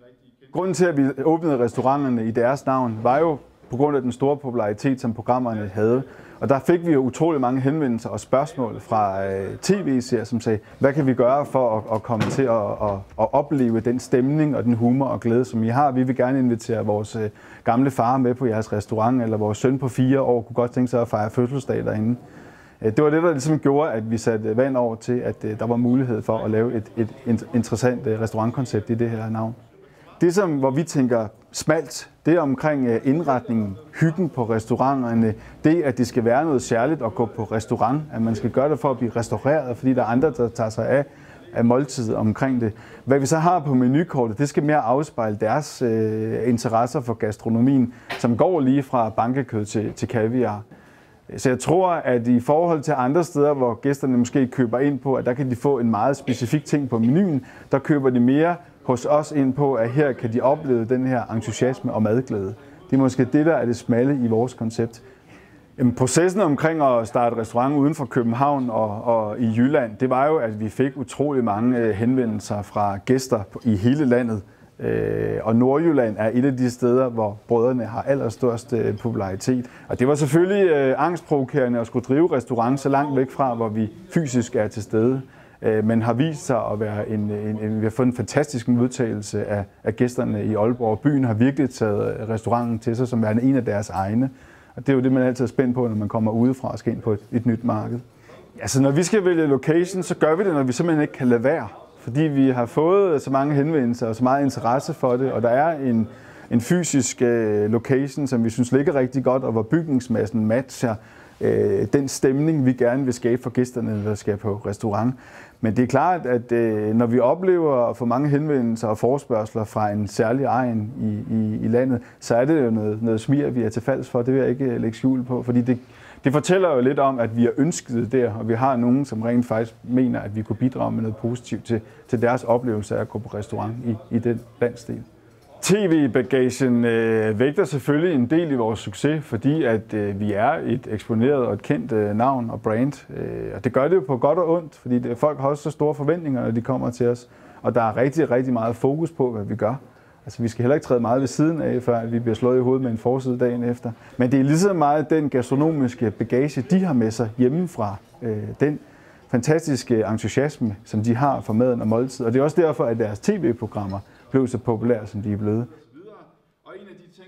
Grunden til, at vi åbnede restauranterne i deres navn, var jo på grund af den store popularitet, som programmerne havde. Og der fik vi jo utrolig mange henvendelser og spørgsmål fra tv-serier, som sagde, hvad kan vi gøre for at komme til at opleve den stemning og den humor og glæde, som I har. Vi vil gerne invitere vores gamle far med på jeres restaurant, eller vores søn på 4 år kunne godt tænke sig at fejre fødselsdag derinde. Det var det, der ligesom gjorde, at vi satte vand over til, at der var mulighed for at lave et interessant restaurantkoncept i det her navn. Det, hvor vi tænker smalt, det er omkring indretningen, hyggen på restauranterne, det, at det skal være noget særligt at gå på restaurant, at man skal gøre det for at blive restaureret, fordi der er andre, der tager sig af måltidet omkring det. Hvad vi så har på menukortet, det skal mere afspejle deres interesser for gastronomien, som går lige fra bankekød til kaviar. Så jeg tror, at i forhold til andre steder, hvor gæsterne måske køber ind på, at der kan de få en meget specifik ting på menuen, der køber de mere hos os ind på, at her kan de opleve den her entusiasme og madglæde. Det er måske det, der er det smalle i vores koncept. Processen omkring at starte restaurant uden for København og i Jylland, det var jo, at vi fik utrolig mange henvendelser fra gæster i hele landet. Og Nordjylland er et af de steder, hvor brødrene har allerstørst popularitet. Og det var selvfølgelig angstprovokerende at skulle drive restaurant så langt væk fra, hvor vi fysisk er til stede. Men har vist sig at være vi har fået en fantastisk modtagelse af gæsterne i Aalborg. Byen har virkelig taget restauranten til sig som værende en af deres egne. Og det er jo det, man altid er spændt på, når man kommer udefra og skal ind på et nyt marked. Altså, når vi skal vælge location, så gør vi det, når vi simpelthen ikke kan lade være. Fordi vi har fået så mange henvendelser og så meget interesse for det, og der er en fysisk location, som vi synes ligger rigtig godt, og hvor bygningsmassen matcher den stemning, vi gerne vil skabe for gæsterne, der skal på restaurant. Men det er klart, at når vi oplever at få mange henvendelser og forespørgsler fra en særlig egen i landet, så er det jo noget smir, vi er til falds for. Det vil jeg ikke lægge skjul på, fordi det fortæller jo lidt om, at vi er ønsket der, og vi har nogen, som rent faktisk mener, at vi kunne bidrage med noget positivt til deres oplevelse af at gå på restaurant i den landsdel. TV-bagagen vægter selvfølgelig en del i vores succes, fordi at vi er et eksponeret og et kendt navn og brand. Og det gør det jo på godt og ondt, fordi folk har også så store forventninger, når de kommer til os. Og der er rigtig, rigtig meget fokus på, hvad vi gør. Altså, vi skal heller ikke træde meget ved siden af, før vi bliver slået i hovedet med en forside dagen efter. Men det er lige så meget den gastronomiske bagage, de har med sig hjemmefra. Den fantastiske entusiasme, som de har for maden og måltid. Og det er også derfor, at deres tv-programmer blev så populære, som de er blevet.